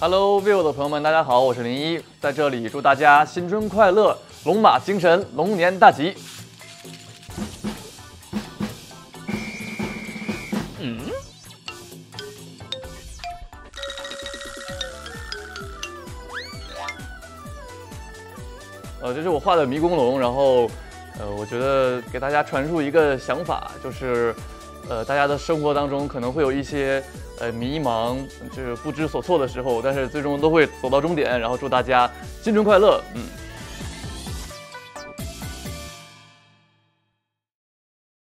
Hello Viu 的朋友们，大家好，我是林一，在这里祝大家新春快乐，龙马精神，龙年大吉。这是我画的迷宫龙，然后，我觉得给大家传输一个想法，就是，大家的生活当中可能会有一些迷茫，就是不知所措的时候，但是最终都会走到终点。然后祝大家新春快乐，